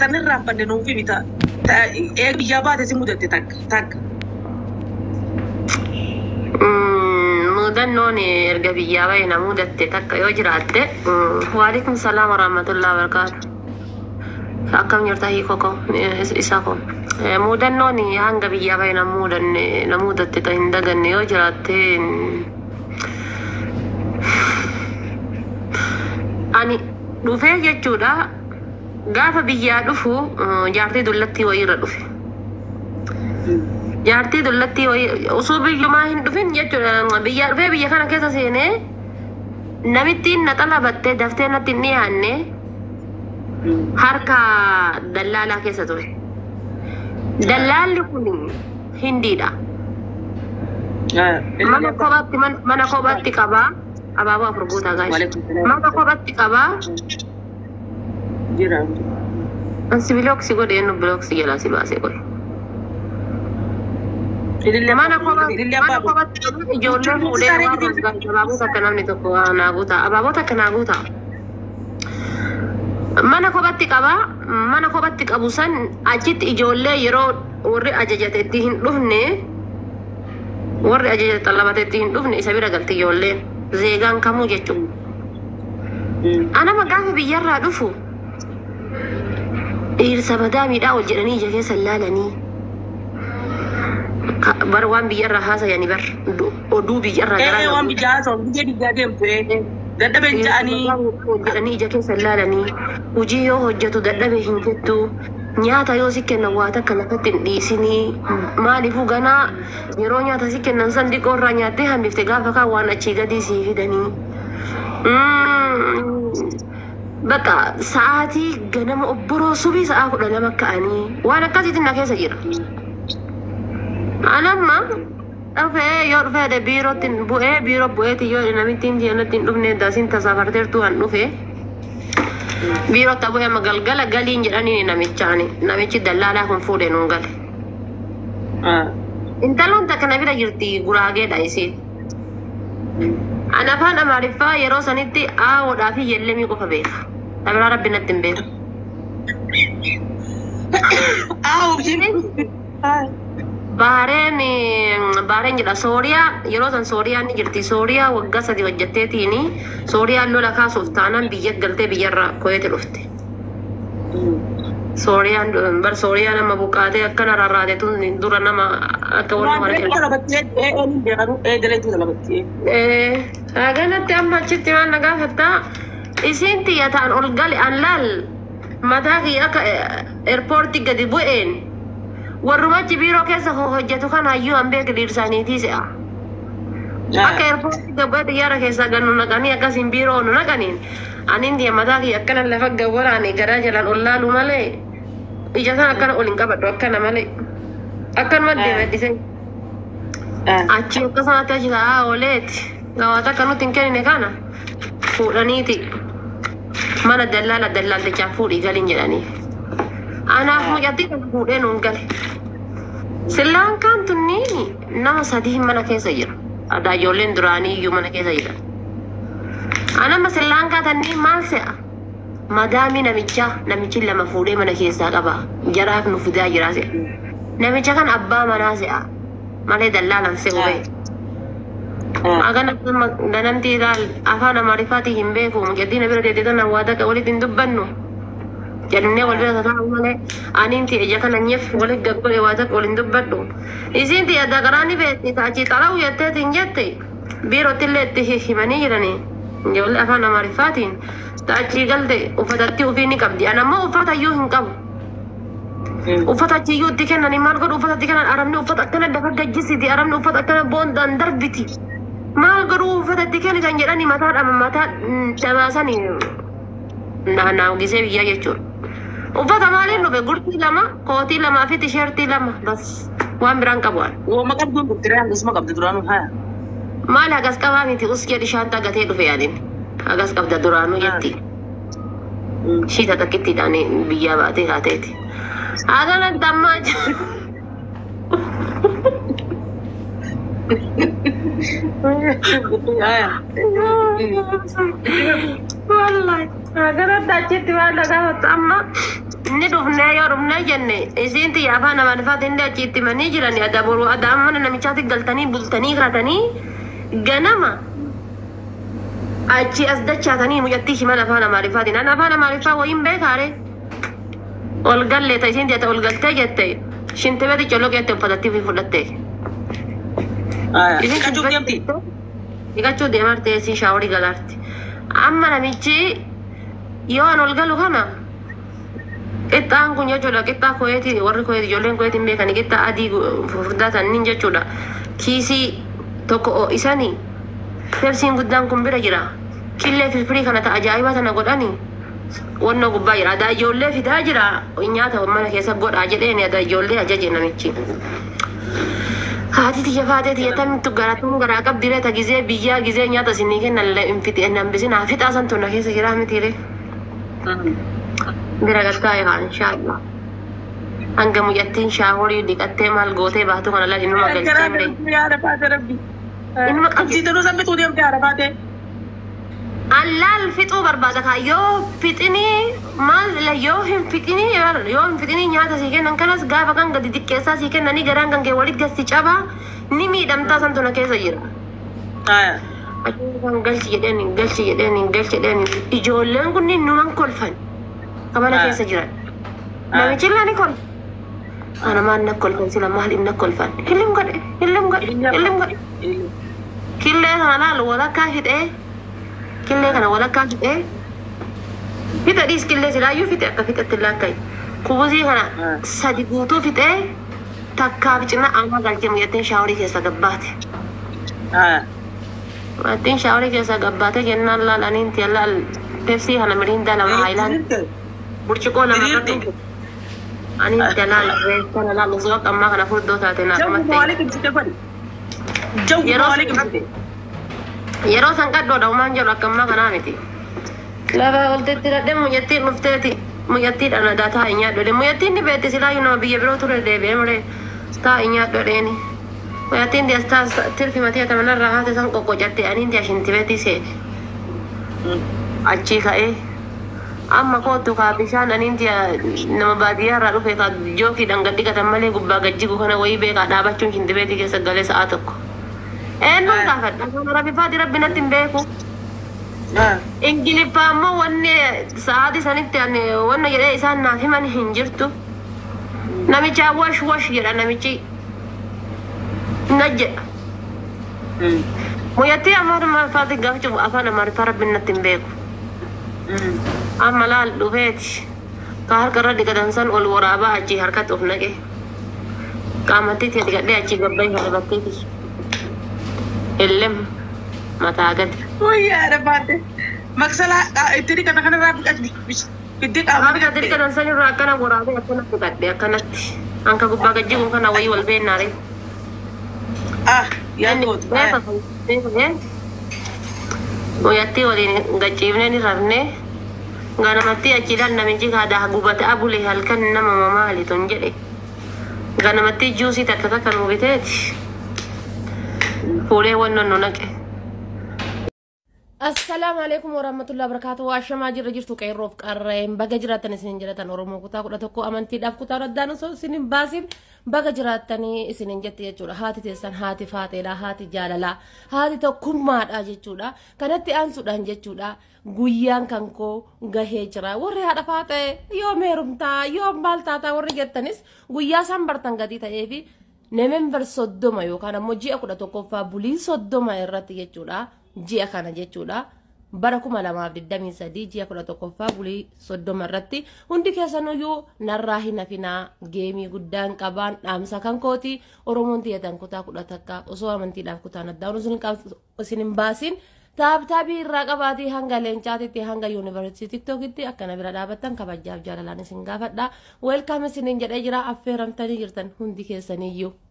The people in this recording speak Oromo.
tan irraanfanne nuufi bita biyyaa baate si mudatte takka. Mudannoon erga biyyaa bahe na mudatte takka yoo jiraatte. Waalaikum salaam wa rahmatullahi wa barakatuh. Akkam jirta hiikoo koo isaa koo. Mudannoon hanga biyyaa bahe na mudatte ta hin daganne yoo jiraatte. Ani dhufee jechuudha gaafa biyyaa dhufu jaartii dullattii wayiirra dhufe. Jaartii dullattii wayii osoo biyyumaa hin dhufin jechuudha biyyaa dhufee biyya kana keessa seenee namittiin na xalabattee daftee natti hin dhiyaanne harka dallaalaa keessa ture. Dallaalli kun hindiidha. Mana kophaatti qabaa. Abaaboo afur guutaa gaayis. Mana kophaatti qabaa. Ansi bilooksi godhe eenyu bilooksi jalaa si baasee godhe. Mana kophaatti ijoollee fuudhee waan rosgaa abaaboo takka namni tokko naa guutaa. Abaaboo takka naa guutaa. Mana kophaatti qabaa. Mana kophaatti qabu san achitti ijoollee yeroo warri ajajateetti hin dhufne warri ajajate xalabateetti hin dhufne isa bira galti ijoolleen. Zeegaan kamuu jechuun. Anama gaafa biyyarraa dhufu dhiirsa madaa miidhaa ol jedhanii ija keessa laalanii bar waan biyyarraa haasayanii bar oduu biyyarraa garaa waan biyyaa haasa'u biyyaa deemtu dadhabeen ja'anii jedhanii ija keessa laalanii hojii yoo hojjetu dadhabee hin jettu nyaata yoo si kennan waa takka lafatti hin dhiisinii maaliifuu ganaa yeroo nyaata si kennan san dhiqoo irraa nyaattee hambifte gaafa kaan waan achii gadii sii fidanii. Bakka sa'aatii ganama obboroo subii sa'a 12 ka'anii waan akkasiitiin na keessa jira. Anamma dhufee yoo dhufee biirootti biiroo bu'eeti yoo namittiin jeenatti hin dhufne daasiin tasaafarteertuu han dhufee. Biiroo ta'uu amma galgala galiin jedhanii namichi dallaalaa kun fuudhee nuun gale. Intaloon takka na bira jirti guraageedha isiin. Ani afaan Amaariffaa yeroo sanitti aawoodhaa fi yellemii qofa beeka. Tabiraa rabbi natti hin beeku. Bahareen jedha Sooriyaa yeroo san Sooriyaan ni jirti. Sooriyaa waggaa 3 hojjetteetiini Sooriyaan lola kaasuuf taanaan biyya galtee biyyarraa Kuweeti dhufte. Sooriyaan nama buqqaatee akkana rarraateetu dura nama akka wal Haganatti amma achitti waan na gaafattaa isiin xiyyataan ol gale an laal mataa kiyya akka eerpoortii gadi bu'een warrumachi biiroo keessa hojjetu kan hayyuu an beek dhiirsaaniitii se'a. Akka eerpoortii gabbaa xiyyaara keessaa gannu naqanii akkasiin biiroo nu naqaniin aniin diya mataa kiyya akkana lafa gawwaraanii garaa jalaan ol laalu malee ija sana akkana ol hin qabadhu akkana malee akkanuma deemadhise. Achi akkasumatti achi taa'aa ooleeti. Gawaata akka nuti hin kennine kana fuudhaniiti mana dallaaltichaa fuudhii galiin jedhanii. Anaaf mucattii kan fuudhee nuun gale. Sillaankaan tunniini nama 3 mana keessa jira. Adda ijoolleen duraanii iyyuu mana keessa jira. Anama sillaankaa tanniin maal se'a? Madaamii namichi 2 fuudhee mana keessaa qaba. Jaraaf nu fidaa jira se'a. Namicha kan abbaa manaa se'a. Malee dallaalan se'u ba'e. Agana ganamti ilaal afaan Amaariffaatii hin beeku mucattiin bira deedeetan waa takka walitti hin dubbannu jennee wal bira taa'u malee aniinti ija kana nyeef walitti gaggole waa takka waliin dubbadhu isiinti adda garaani beetti taachii xalaa'u jetteeti hin jette biirootti illee itti himanii jiranii ijoollee afaan Amaariffaatiin taachii galte uffatatti ofii ni qabdi anammoo uffata iyyuu hin qabu. Uffata achiyyuu itti kennanii maal godhu uffatatti kennan arabni uffata akkana dafa gajjisiti arabni uffata akkana boondaan darbiti. Maal godhu uffata itti kennitan jedhanii mataa dhamaasanii naanna'u gisee biyyaa jechuudha. Uffata maaliin dhufe gurtii 2 kootii 2 fi tisheertii 2 bas waan biraan qabu waan. Wooma qabduun gurtiraan isma qabdi duraanuu haa. Maali hagas qabaa miti us jedhi shaantaa gatee dhufe yaadin hagas qabda duraanuu jetti. Shiita takkittiidhaan biyyaa baatee haateeti. Agana damma Wallahi agara dachitti waan dhagaafatu amma inni dhufnee yoo dhufnee jenne isiinti yaafaa nama dhifaati inni achitti manii jirani adaboru adaamana namichaatti galtanii bultanii kaatanii ganama achi as dachaatanii mucattii himan afaan amaariffaatiin an afaan amaariffaa wayiin beekaare ol galleeta isiinti ati ol galtee jette shintibeeti coloqeette uffatatti fi fudhatte dhiqachuu deemarte isii shaaworii galaarti amma namichi yoo an ol galu kana qixxaan kun jechuudha qixxaa koyeeti warri koyeeti ijoolleen koyeetiin beekanii qixxaa adii furdaatan nin jechuudha kiisii tokko isanii pepsiin guddaan kun bira jira killee firfirii kana ta'a ajaa'iba tana godhani wanna gubbaa jira adaa ijoollee fidaa jira nyaata mana keessa godhaa jedheeni adaa ijoollee ajaje namichi haati tiyya faatee tiyya tamittu garatuun garaa qabdiree ta gizee biyyaa gizee nyaata sinii kennan infiti nambisina fixaa san tonna keessa jira mitiire bira galtaa eegaan inshaallah hanga mucattiin shaaworii dhiqattee maal gootee baatu kana laal inuma galchee mire inuma qabsiitanuu sabbituu deemtee arafaatee allaal fixuu barbaada kaa yoo fixinii maal yoo hin fixinii nyaata sii kennan kanas gaafa kan gadi xiqqeessaa sii kennanii garaan kan kee walitti gasti cabaa ni miidhamtaa san tuna keessa jira kan galchi jedheen ijoolleen kunniin numan kolfan kamana keessa jiran namichillee ni kolfa ana maan na kolfan sila maal inni kolfan hillim godhe killee kana laal walakkaa hidhee killee kana walakkaa hidhee fixa dhiis killee silaayyuu fixe akka fixatti laakkai kubusii kana sadi guutuu fixee takkaaf cina amma galchee mucattiin shaaworii keessa gabbaate mucattiin shaaworii keessa gabbaate jennaan laal aniin tiya laal pepsii kana mirindaa lama haayilaan burcuqoo lama qabdu aniin tiya laal kana laal osoo ammaa kana furdoo taate naa qamatte yeroo san qaddoodha umaan jedhu akkammaa kanaa miti lafa oltetti dhadhe mucattiin dhufteeti mucattii dhana taa hin nyaadhodhe mucattiin ni beetti silaayyuu nama biyya biroo ture deebi'ee mure taa hin nyaadhodheeni mucattiin dias taas tirfi matee tamanarraa haate san qoqqocatte aniin tia shintibeetii seene achii ka'ee amma kootu kaa bishaan aniin tia nama baadiyyaarraa dhufe kaa jookii dhangadhigatan malee gubbaa gajjigu kana wayii beekaa dhaabachuun shintibeetii keessa galee sa'aa tokko eenyuun gaafadha kana rabbifaati rabbi natti hin beeku ingiliffaa ammoo wanni sa'aati sanitti wanna jedhee isaan naaf himan hin jirtu namicha wash jedha namichi na jedha mucattii afaan amaariffaatii gaafachuuf afaan amaariffaa rabbi natti hin beeku amma laal dhufeeti ka harkarra dhiqatan san ol waraabaa achii harkatti of naqe qaamattii tiya dhiqadhee achii gabbayii kana bakkeeti illem mataa gadi Wayyaa arafaatee maksala itti dhiqata kanarraa itti qaama harka dhiqatan san irraa akkana waraabee akkana dhiqadhe akkanatti hanka gubbaa gajjiguun kana wayii wal beennaare mucattii waliin gachiifnee ni rafnee ganamatti achiidhaan namichi kaadaa gubata abule halkan nama mamaali tun jedhe ganamatti juusii takka nuu biteeti fuulee wannoon nu naqe السلام عليكم ورحمة الله وبركاته واشما جرى جرتو كيروف قرين بقى جراتني سنين جراتن ورمو كتا كتا تكو أمانتي داف كتا ردانو سو سنين باسم بقى جراتني سنين جتي يجورا هاتي تيسان هاتي فاتيلا هاتي جالالا هاتي تو كمات آجيچودا كانت أنسو دان جيچودا guyyan kanko gahe jira warri hada faate yo merumta yo baltata warri jettanis guyyaa san bartan gadi ta'eefi nemember soddoma yookaan ammoo ji'a 11ffaa bulii soddoma irratti jechuudha ji'a kana jechuudha bara 2023 ji'a 11ffaa bulii soddoma irratti hundi keessanuu narraa hin hafinaa geemii guddaan qabaan dhaamsa kan kooti oromoon tiyatan kutaa 10 takka osoo amantiidhaaf kutaan addaan isin hin baasin taabtaabii irraa qabaatii hanga leencaatitti hanga yuunivarsiitii tiktokitti akkana bira dhaabattan kabajaaf jaalalaan isin gaafadha welkaam isiniin jedhee jira affeeramtanii jirtan hundi keessaniyyuu